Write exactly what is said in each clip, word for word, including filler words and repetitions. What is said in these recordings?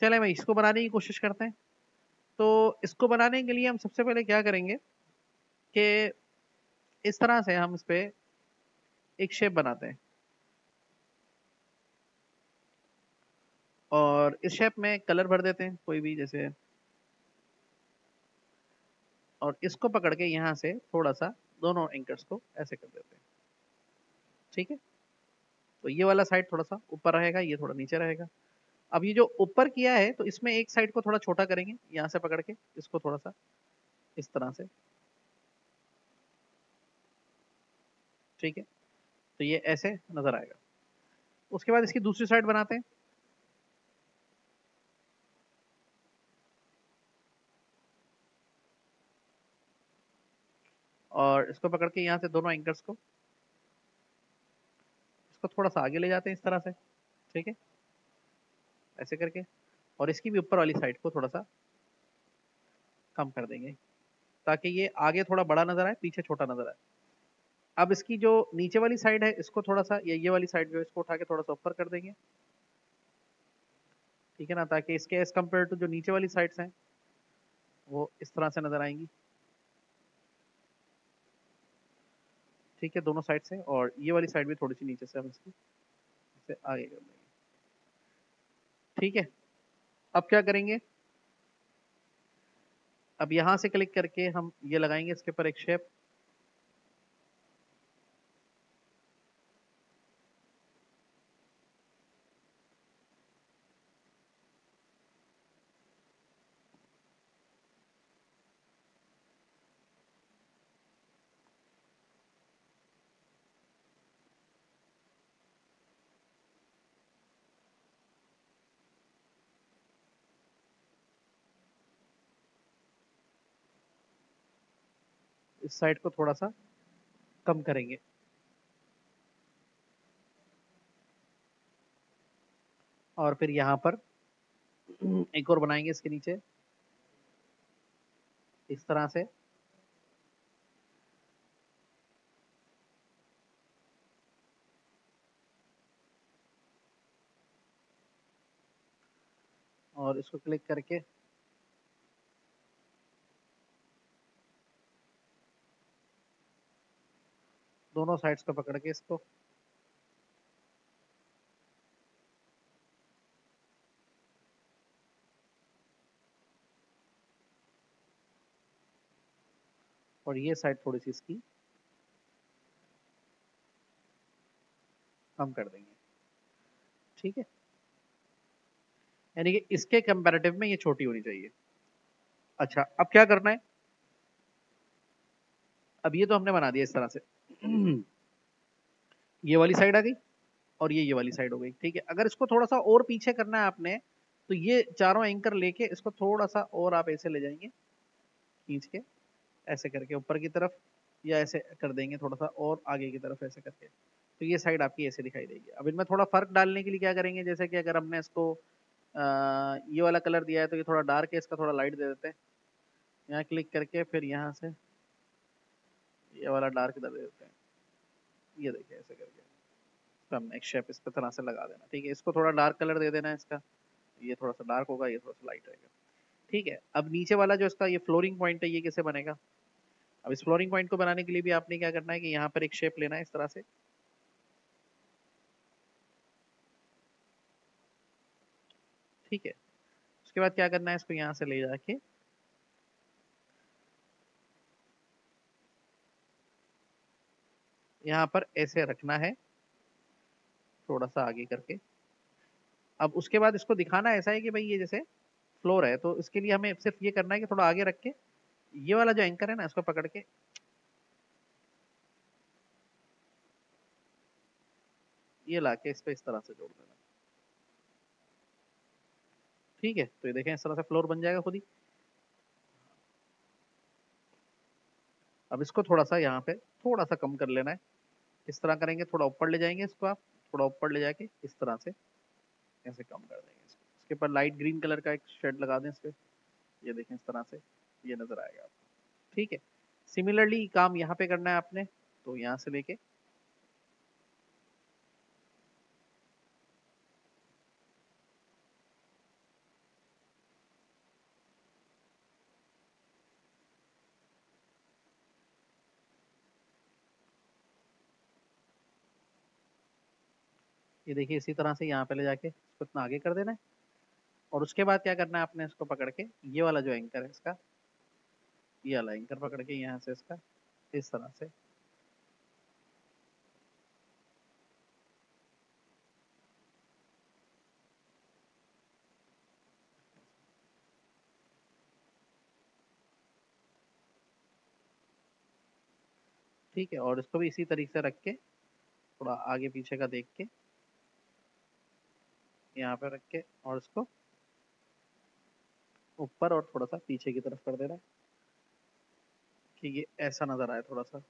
चले मैं इसको बनाने की कोशिश करते हैं। तो इसको बनाने के लिए हम सबसे पहले क्या करेंगे कि इस तरह से हम इस पे एक शेप बनाते हैं, और इस शेप में कलर भर देते हैं कोई भी, जैसे, और इसको पकड़ के यहाँ से थोड़ा सा दोनों एंकर्स को ऐसे कर देते हैं। ठीक है, तो ये वाला साइड थोड़ा सा ऊपर रहेगा, ये थोड़ा नीचे रहेगा। अब ये जो ऊपर किया है तो इसमें एक साइड को थोड़ा छोटा करेंगे, यहाँ से पकड़ के इसको थोड़ा सा इस तरह से। ठीक है, तो ये ऐसे नजर आएगा। उसके बाद इसकी दूसरी साइड बनाते हैं। और इसको पकड़ के यहाँ से दोनों एंकर्स को इसको थोड़ा सा आगे ले जाते हैं इस तरह से। ठीक है, ऐसे करके, और इसकी भी ऊपर वाली साइड को थोड़ा सा कम कर देंगे, ताकि ये आगे थोड़ा बड़ा नजर आए, पीछे छोटा नजर आए। अब इसकी जो नीचे वाली साइड है इसको थोड़ा सा, ये ये वाली साइड जो है इसको उठा के थोड़ा सा ऊपर कर देंगे। ठीक है ना, ताकि इसके एज कम्पेयर टू जो नीचे वाली साइड्स हैं वो इस तरह से नजर आएंगी। ठीक है, दोनों साइड से, और ये वाली साइड भी थोड़ी सी नीचे से हम इसकी इसे आगे कर देंगे। ठीक है, अब क्या करेंगे, अब यहां से क्लिक करके हम ये लगाएंगे इसके ऊपर एक शेप। इस साइड को थोड़ा सा कम करेंगे, और फिर यहाँ पर एक और बनाएंगे इसके नीचे इस तरह से। और इसको क्लिक करके दोनों साइड्स को पकड़ के इसको और ये साइड थोड़ी सी इसकी कम कर देंगे। ठीक है, यानी कि इसके कंपैरेटिव में ये छोटी होनी चाहिए। अच्छा, अब क्या करना है, अब ये तो हमने बना दिया इस तरह से। ये वाली साइड आ गई, और ये ये वाली साइड हो गई। ठीक है, अगर इसको थोड़ा सा और पीछे करना है आपने, तो ये चारों एंकर लेके इसको थोड़ा सा और आप ऐसे ले जाएंगे, खींच के ऐसे करके ऊपर की तरफ, या ऐसे कर देंगे थोड़ा सा और आगे की तरफ ऐसे करके, तो ये साइड आपकी ऐसे दिखाई देगी। अब इनमें थोड़ा फर्क डालने के लिए क्या करेंगे, जैसे कि अगर हमने इसको आ, ये वाला कलर दिया है तो ये थोड़ा डार्क है, इसका थोड़ा लाइट दे देते हैं। यहाँ क्लिक करके फिर यहाँ से ये वाला डार्क दे देते हैं। ये देखिए ऐसे करके तो हमने एक शेप इस पे तरह से लगा देना। ठीक है, इसको थोड़ा डार्क कलर दे देना है इसका, ये थोड़ा सा डार्क होगा, ये थोड़ा सा लाइट रहेगा। ठीक है, अब नीचे वाला जो इसका ये फ्लोरिंग पॉइंट है ये कैसे बनेगा। अब इस फ्लोरिंग पॉइंट को बनाने के लिए भी आपने क्या करना है कि यहाँ पर एक शेप लेना है इस तरह से। ठीक है, उसके बाद क्या करना है, इसको यहाँ से ले जाके यहाँ पर ऐसे रखना है, थोड़ा सा आगे करके। अब उसके बाद इसको दिखाना ऐसा है कि भाई ये जैसे फ्लोर है, तो इसके लिए हमें सिर्फ ये करना है कि थोड़ा आगे रख के ये वाला जो एंकर है ना इसको पकड़ के ये लाके इस पे इस तरह से जोड़ देना। ठीक है, तो ये देखें इस तरह से फ्लोर बन जाएगा खुद ही। अब इसको थोड़ा सा यहाँ पे थोड़ा सा कम कर लेना है। इस तरह करेंगे, थोड़ा ऊपर ले जाएंगे इसको आप, थोड़ा ऊपर ले जाके इस तरह से ऐसे कम कर देंगे इसको। इसके ऊपर लाइट ग्रीन कलर का एक शेड लगा दें इस पे, ये देखें इस तरह से ये नजर आएगा आपको। ठीक है, सिमिलरली काम यहाँ पे करना है आपने, तो यहाँ से लेके ये देखिए इसी तरह से यहाँ पे ले जाके इसको इतना आगे कर देना है और उसके बाद क्या करना है आपने इसको पकड़ के ये वाला जो एंकर है इसका, ये वाला एंकर पकड़ के यहाँ से इसका इस तरह से ठीक है, और इसको भी इसी तरीके से रख के थोड़ा आगे पीछे का देख के यहाँ पे रख के और इसको ऊपर और थोड़ा सा पीछे की तरफ कर देना है कि ये ऐसा नजर आए थोड़ा सा।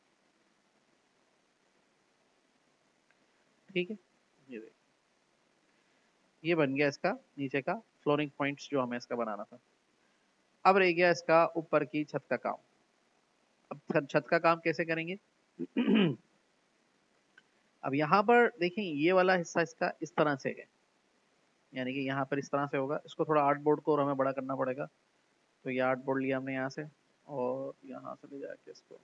ठीक है, ये देखिए ये बन गया इसका नीचे का फ्लोरिंग पॉइंट्स जो हमें इसका बनाना था। अब रह गया इसका ऊपर की छत का काम। अब छत का काम कैसे करेंगे? अब यहाँ पर देखें ये वाला हिस्सा इसका इस तरह से है, यानी कि यहाँ पर इस तरह से होगा। इसको थोड़ा आर्ट बोर्ड को और हमें बड़ा करना पड़ेगा। तो ये आर्ट बोर्ड लिया हमने यहाँ से और यहाँ से ले जाके इसको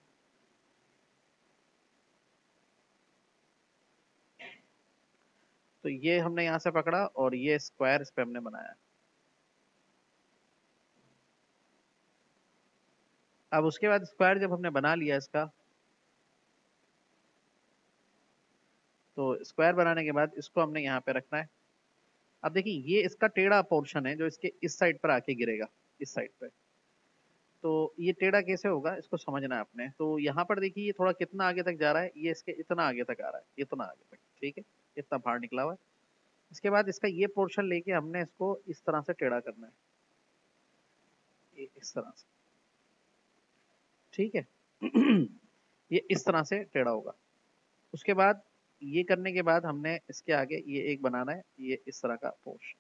तो ये हमने यहाँ से पकड़ा और ये स्क्वायर इस पे हमने बनाया। अब उसके बाद स्क्वायर जब हमने बना लिया इसका, तो स्क्वायर बनाने के बाद इसको हमने यहाँ पे रखना है। अब देखिए ये इसका टेढ़ा पोर्शन है जो इसके इस साइड पर आके गिरेगा, इस साइड पे। तो ये टेढ़ा कैसे होगा इसको समझना है आपने। तो यहाँ पर देखिए ये थोड़ा कितना आगे तक जा रहा है, ये इसके इतना आगे तक आ रहा है, इतना आगे तक। ठीक है, इतना बाहर निकला हुआ है। इसके बाद इसका ये पोर्शन लेके हमने इसको इस तरह से टेढ़ा करना है, ये इस तरह से। ठीक है। ये इस तरह से टेढ़ा होगा। उसके बाद ये करने के बाद हमने इसके आगे ये एक बनाना है, ये इस तरह का पोर्शन,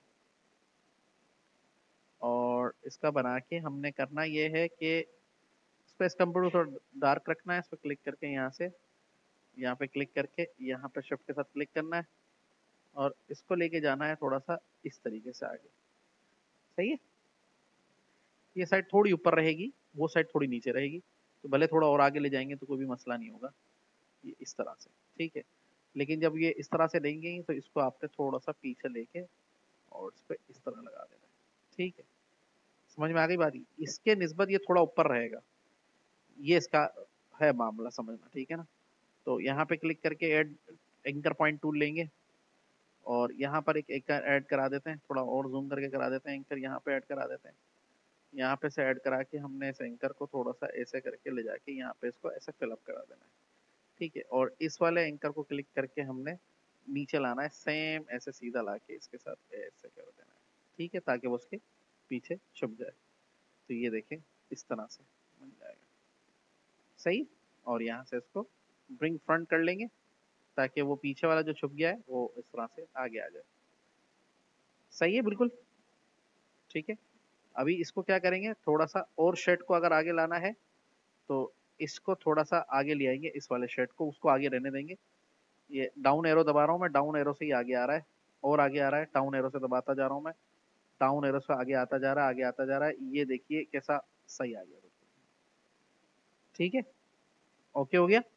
और इसका बना के हमने करना ये है कि इस पर इसका कंप्यूटर थोड़ा डार्क रखना है। इस पर क्लिक करके यहाँ से यहाँ पे क्लिक करके यहाँ पे शिफ्ट के साथ क्लिक करना है और इसको लेके जाना है थोड़ा सा इस तरीके से आगे। सही है, ये साइड थोड़ी ऊपर रहेगी, वो साइड थोड़ी नीचे रहेगी। तो भले थोड़ा और आगे ले जाएंगे तो कोई भी मसला नहीं होगा, ये इस तरह से। ठीक है, लेकिन जब ये इस तरह से देंगे तो इसको आपने थोड़ा सा पीछे लेके और इस पे इस तरह लगा देना है। ठीक है, समझ में आ गई बात? इसके निस्बत ये थोड़ा ऊपर रहेगा, ये इसका है मामला, समझना। ठीक है ना? तो यहाँ पे क्लिक करके ऐड एंकर पॉइंट टूल लेंगे और यहाँ पर एक एंकर ऐड करा देते हैं, थोड़ा और जूम करके करा देते हैं। एंकर यहाँ पे ऐड करा देते हैं, यहाँ पे से ऐड करा के हमने इस एंकर को थोड़ा सा ऐसे करके ले जाके यहाँ पे इसको ऐसे फिलअप करा देना है। ठीक है, और इस वाले एंकर को क्लिक करके हमने नीचे लाना है, सेम ऐसे सीधा ला के इसके साथ ऐसे कर देना है। ठीक है, ताकि वो उसके पीछे छुप जाए। तो ये देखें इस तरह से बन जाएगा। सही, और यहाँ से इसको ब्रिंग फ्रंट कर लेंगे ताकि वो पीछे वाला जो छुप गया है वो इस तरह से आगे आ जाए। सही है, बिल्कुल ठीक है। अभी इसको क्या करेंगे, थोड़ा सा और शर्ट को अगर आगे लाना है तो इसको थोड़ा सा आगे ले आएंगे, इस वाले शर्ट को, उसको आगे रहने देंगे। ये डाउन एरो दबा रहा हूँ मैं, डाउन एरो से ही आगे आ रहा है और आगे आ रहा है। डाउन एरो से दबाता जा रहा हूँ मैं, डाउन एरो से आगे आता जा रहा है, आगे आता जा रहा है। ये देखिए कैसा सही आ गया। ठीक है, ओके हो गया।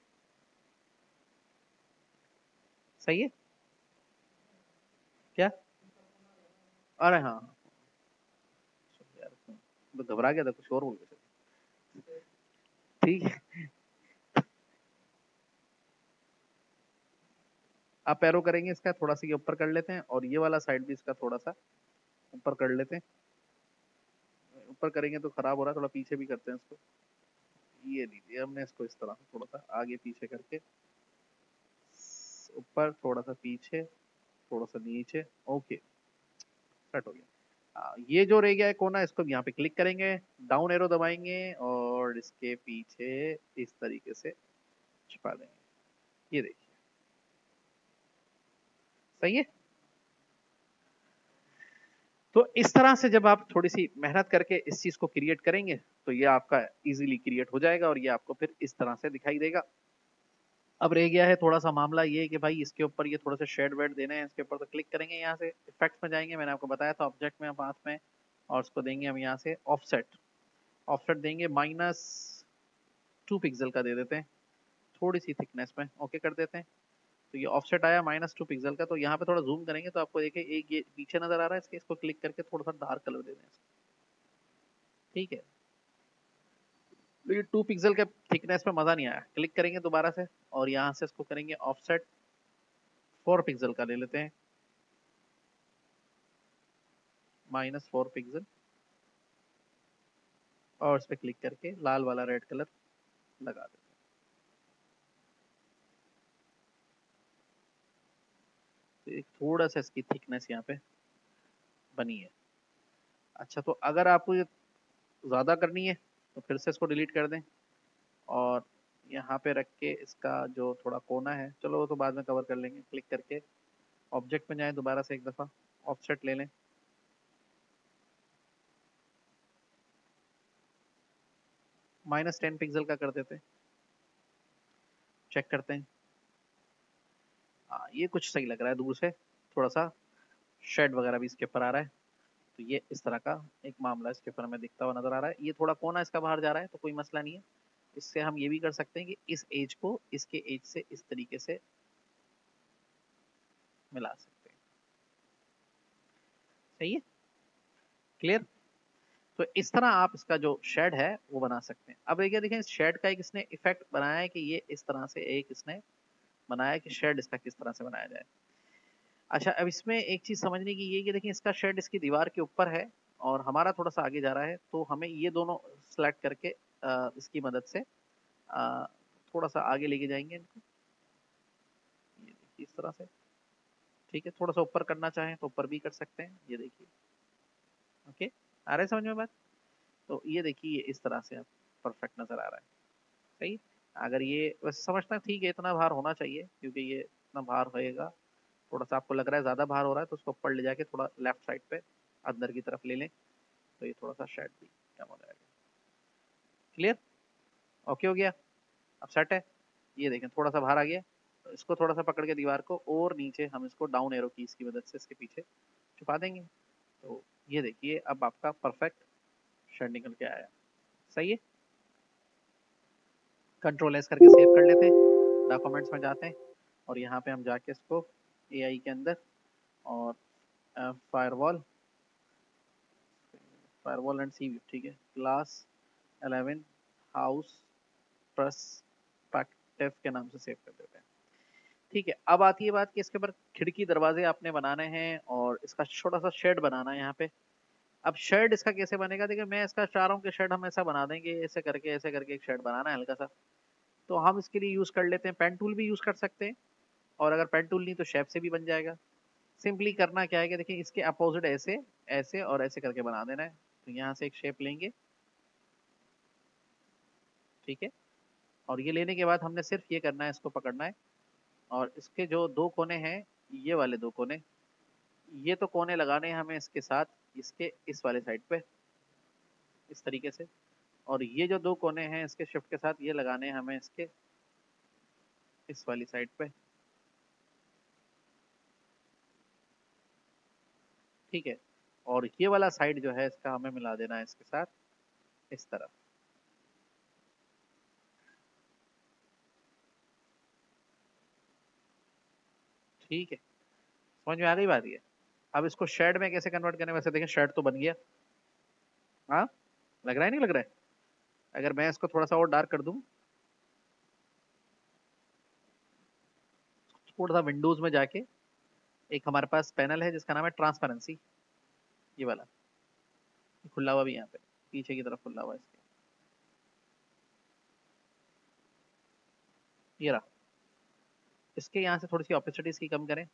सही है क्या? अरे हाँ यार, तो घबरा गया था, कुछ और बोल गया। ठीक है, आप एरो करेंगे इसका थोड़ा सा ये ऊपर कर लेते हैं और ये वाला साइड भी इसका थोड़ा सा ऊपर कर लेते हैं। ऊपर करेंगे तो खराब हो रहा है, थोड़ा पीछे भी करते हैं इसको। ये लीजिए, हमने इसको इस तरह थोड़ा सा आगे पीछे करके, ऊपर थोड़ा सा पीछे, थोड़ा सा नीचे। ओके, सेट हो गया। आ, ये जो रह गया है कोना, इसको यहाँ पे क्लिक करेंगे, डाउन एरो दबाएंगे और इसके पीछे इस तरीके से छुपा देंगे। ये देखिए सही है। तो इस तरह से जब आप थोड़ी सी मेहनत करके इस चीज को क्रिएट करेंगे तो ये आपका इजीली क्रिएट हो जाएगा और ये आपको फिर इस तरह से दिखाई देगा। अब रह गया है थोड़ा सा मामला ये कि भाई इसके ऊपर ये थोड़ा सा शेड वेड देने हैं। इसके ऊपर तो क्लिक करेंगे, यहाँ से इफेक्ट्स में जाएंगे, मैंने आपको बताया था ऑब्जेक्ट में पास में, और उसको देंगे हम यहाँ से ऑफसेट। ऑफसेट देंगे माइनस टू पिक्सल का दे देते हैं, थोड़ी सी थिकनेस में ओके कर देते हैं। तो ये ऑफसेट आया माइनस टू पिक्सल का। तो यहाँ पे थोड़ा जूम करेंगे तो आपको देखिए एक ये पीछे नजर आ रहा है इसके, इसको क्लिक करके थोड़ा सा डार्क कलर दे दें, ठीक है। लेकिन टू पिक्सल के थिकनेस में मजा नहीं आया। क्लिक करेंगे दोबारा से और यहाँ से इसको करेंगे ऑफसेट फोर पिक्सल का ले लेते हैं, माइनस फोर पिक्सल, और इस पर क्लिक करके लाल वाला रेड कलर लगा देते हैं। तो एक थोड़ा सा इसकी थिकनेस यहाँ पे बनी है। अच्छा, तो अगर आपको ये ज्यादा करनी है तो फिर से इसको डिलीट कर दें और यहाँ पे रख के इसका जो थोड़ा कोना है, चलो वो तो बाद में कवर कर लेंगे। क्लिक करके ऑब्जेक्ट में जाएं दोबारा से एक दफा, ऑफसेट ले लें, माइनस टेन पिक्सल का कर देते हैं, चेक करते हैं। हाँ, ये कुछ सही लग रहा है दूर से, थोड़ा सा शेड वगैरह भी इसके ऊपर आ रहा है। तो ये इस तरह का एक मामला इसके ऊपर हमें दिखता हुआ नजर आ रहा है। ये थोड़ा कोना इसका बाहर जा रहा है तो कोई मसला नहीं है। इससे हम ये भी कर सकते हैं कि इस एज को इसके एज से इस तरीके से मिला सकते हैं। सही है, क्लियर। तो इस तरह आप इसका जो शेड है वो बना सकते हैं। अब देखिए देखें, इस शेड का एक इसने इफेक्ट बनाया है कि ये इस तरह से एक इसने बनाया कि शेड इसका किस तरह से बनाया जाए। अच्छा, अब इसमें एक चीज समझने की ये कि देखिए इसका शेड इसकी दीवार के ऊपर है और हमारा थोड़ा सा आगे जा रहा है, तो हमें ये दोनों सेलेक्ट करके आ, इसकी मदद से आ, थोड़ा सा आगे लेके जाएंगे इनको, ये देखिए इस तरह से, ठीक है। थोड़ा सा ऊपर करना चाहें तो ऊपर भी कर सकते हैं, ये देखिए। ओके, आ रहा है समझ में बात। तो ये देखिए इस तरह से आप परफेक्ट नजर आ रहा है। सही। अगर ये वैसे समझना ठीक है, इतना भार होना चाहिए क्योंकि ये इतना भार होएगा। थोड़ा सा आपको लग रहा है ज्यादा भार हो रहा है तो उसको ऊपर ले जाके थोड़ा लेफ्ट साइड पे अंदर की तरफ ले लें, तो ये थोड़ा सा शेड भी कम हो जाएगा। क्लियर, ओके हो गया, अब सेट है। ये देखें थोड़ा सा बाहर आ गया, तो इसको थोड़ा सा पकड़ के दीवार को और नीचे हम इसको डाउन एरो की इसकी मदद से इसके पीछे छुपा देंगे। तो ये देखिए अब आपका परफेक्ट शेड निकल के आया। सही है, कंट्रोल एस करके सेव कर लेते हैं, डॉक्यूमेंट्स में जाते हैं और यहाँ पे हम जाके इसको एआई के अंदर और firewall firewall and sea view, ठीक है, क्लास इलेवन हाउस पर्सपेक्टिव के नाम से सेव कर देते हैं। ठीक है, अब आती है बात कि इसके ऊपर खिड़की दरवाजे आपने बनाने हैं और इसका छोटा सा शेड बनाना है यहाँ पे। अब शेड इसका कैसे बनेगा, देखिए मैं इसका चाह रहा हूँ कि शेड हम ऐसा बना देंगे, ऐसे करके ऐसे करके एक शेड बनाना है हल्का सा। तो हम इसके लिए यूज कर लेते हैं पेन टूल, भी यूज कर सकते हैं, और अगर पेन टूल नहीं तो शेप से भी बन जाएगा। सिंपली करना क्या है कि देखिए इसके अपोजिट ऐसे ऐसे और ऐसे करके बना देना है। तो यहाँ से एक शेप लेंगे, ठीक है, और ये लेने के बाद हमने सिर्फ ये करना है, इसको पकड़ना है और इसके जो दो कोने हैं, ये वाले दो कोने, ये तो कोने लगाने हैं हमें इसके साथ, इसके इस वाले साइड पे इस तरीके से, और ये जो दो कोने हैं इसके शिफ्ट के साथ ये लगाने हैं हमें इसके इस वाली साइड पे, ठीक है। और ये वाला साइड जो है इसका हमें मिला देना है इसके साथ इस तरफ। ठीक है, समझ में आ गई बात ये। अब इसको शेड में कैसे कन्वर्ट करें, वैसे देखें शेड तो बन गया। हाँ, लग रहा है नहीं लग रहा है। अगर मैं इसको थोड़ा सा और डार्क कर दूं, थोड़ा सा विंडोज में जाके एक हमारे पास पैनल है जिसका नाम है ट्रांसपेरेंसी, ये वाला खुला हुआ भी यहाँ पे पीछे की तरफ खुला हुआ है इसके, ये रहा। इसके यहाँ से थोड़ी सी ऑपेसिटी इसकी कम करें,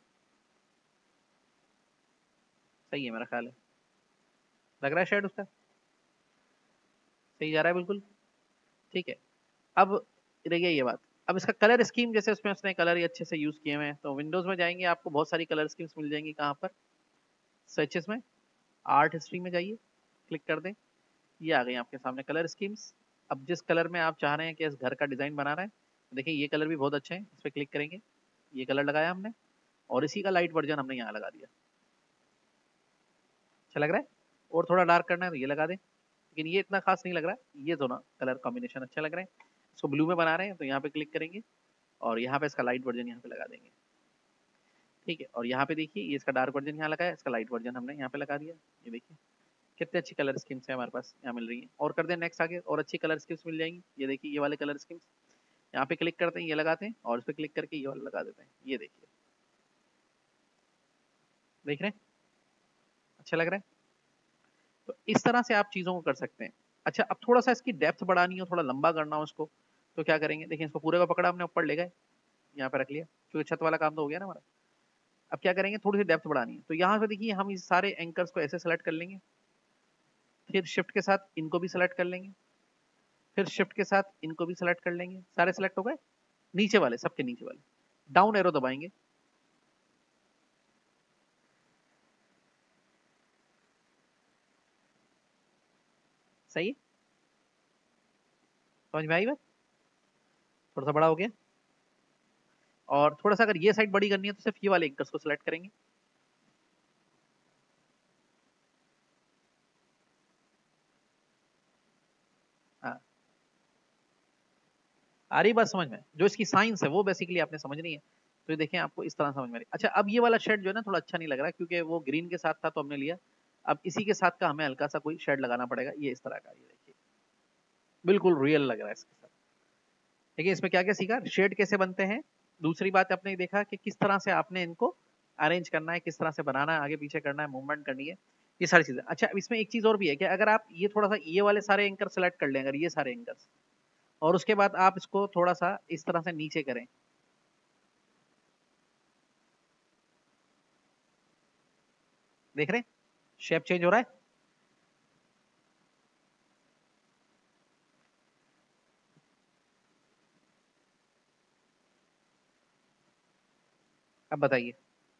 सही है मेरा ख्याल है। लग रहा है शेड उसका सही जा रहा है बिल्कुल, ठीक है। अब रह गया ये बात, अब इसका कलर स्कीम, जैसे उसमें उसने कलर ही अच्छे से यूज किए हुए हैं, तो विंडोज में जाएंगे आपको बहुत सारी कलर स्कीम्स मिल जाएंगी। कहाँ पर, सर्चेस में, आर्ट हिस्ट्री में जाइए, क्लिक कर दें, ये आ गई आपके सामने कलर स्कीम्स। अब जिस कलर में आप चाह रहे हैं कि इस घर का डिजाइन बनाना है, तो देखिए ये कलर भी बहुत अच्छे हैं, इस पर क्लिक करेंगे, ये कलर लगाया हमने और इसी का लाइट वर्जन हमने यहाँ लगा दिया। अच्छा लग रहा है, और थोड़ा डार्क करना है तो ये लगा दें, लेकिन ये इतना खास नहीं लग रहा है, ये दोनों कलर कॉम्बिनेशन अच्छा लग रहा है। इसको ब्लू में बना रहे हैं तो यहाँ पे क्लिक करेंगे और यहाँ पे इसका लाइट वर्जन यहाँ पे लगा देंगे। ठीक है, और यहाँ पे देखिए ये इसका डार्क वर्जन यहाँ लगा है, इसका लाइट वर्जन हमने यहाँ पे लगा दिया। ये देखिए कितने अच्छी कलर स्कीम्स है हमारे पास यहाँ मिल रही है। और कर दें नेक्स्ट आगे, और अच्छी कलर स्कीम्स मिल जाएंगी। ये देखिए ये वाले कलर स्कीम्स, यहाँ पे क्लिक करते हैं, ये लगाते हैं, और इस पर क्लिक करके ये वाला लगा देते हैं। ये देखिए, देख रहे हैं, अच्छा लग रहा है। तो इस तरह से आप चीजों को कर सकते हैं। अच्छा, अब थोड़ा सा इसकी डेप्थ बढ़ानी हो, थोड़ा लंबा करना हो इसको, तो क्या करेंगे, देखिए इसको पूरे को पकड़ा हमने, ऊपर ले गए, यहाँ पे रख लिया, क्योंकि छत वाला काम तो हो गया ना हमारा। अब क्या करेंगे, थोड़ी सी डेप्थ बढ़ानी है, तो यहाँ पे देखिए हम इस सारे एंकर्स को ऐसे सेलेक्ट कर लेंगे, फिर शिफ्ट के साथ इनको भी सेलेक्ट कर लेंगे, फिर शिफ्ट के साथ इनको भी सेलेक्ट कर लेंगे। सारे सेलेक्ट हो गए, नीचे वाले, सबके नीचे वाले, डाउन एरो दबाएंगे, सही है, समझ में आई बात, थोड़ा सा बड़ा हो गया। और थोड़ा सा अगर ये साइड बड़ी करनी है तो सिर्फ ये वाले एंकर्स को सिलेक्ट करेंगे। हाँ, आ रही बात समझ में, जो इसकी साइंस है वो बेसिकली आपने समझनी है। तो ये देखें, आपको इस तरह समझ में आ रही। अच्छा, अब ये वाला शेड जो है ना थोड़ा अच्छा नहीं लग रहा, क्योंकि वो ग्रीन के साथ था तो हमने लिया। अब इसी के साथ का हमें हल्का सा कोई शेड लगाना पड़ेगा, ये इस तरह का, ये देखिए बिल्कुल रियल लग रहा है इसके साथ। देखिए इसमें क्या क्या सीखा, शेड कैसे बनते हैं। दूसरी बात आपने देखा कि किस तरह से आपने इनको अरेंज करना है, किस तरह से बनाना है, आगे पीछे करना है, मूवमेंट करनी है, ये सारी चीजें। अच्छा, अब इसमें एक चीज और भी है कि अगर आप ये थोड़ा सा ये वाले सारे एंकर सेलेक्ट कर लें, अगर ये सारे एंकर्स, और उसके बाद आप इसको थोड़ा सा इस तरह से नीचे करें, देख रहे हैं शेप चेंज हो रहा है। अब बताइए,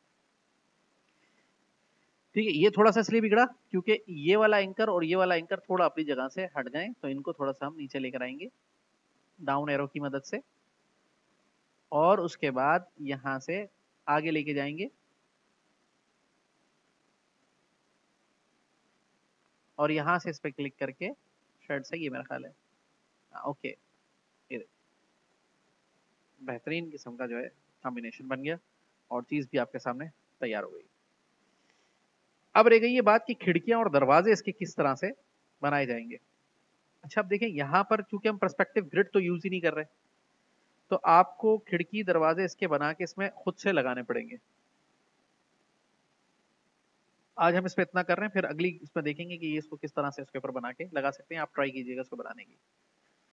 ठीक है, ये थोड़ा सा इसलिए बिगड़ा क्योंकि ये वाला एंकर और ये वाला एंकर थोड़ा अपनी जगह से हट गए, तो इनको थोड़ा सा हम नीचे लेकर आएंगे डाउन एरो की मदद से, और उसके बाद यहां से आगे लेके जाएंगे, और यहां से इस पे क्लिक करके शायद से ये मेरा ख्याल है, हाँ, ओके, ये बेहतरीन किस्म का जो है कॉम्बिनेशन बन गया, और चीज भी आपके सामने तैयार हो गई। अब रह गई ये बात कि खिड़कियां और दरवाजे इसके किस तरह से बनाए जाएंगे। अच्छा, अब देखें यहाँ पर चूंकि हम पर्सपेक्टिव ग्रिड तो यूज ही नहीं कर रहे, तो आपको खिड़की दरवाजे इसके बना के इसमें खुद से लगाने पड़ेंगे। आज हम इस पे इतना कर रहे हैं, फिर अगली इसमें देखेंगे कि ये इसको किस तरह से इसके ऊपर बना के लगा सकते हैं। आप ट्राई कीजिएगा इसको बनाने की।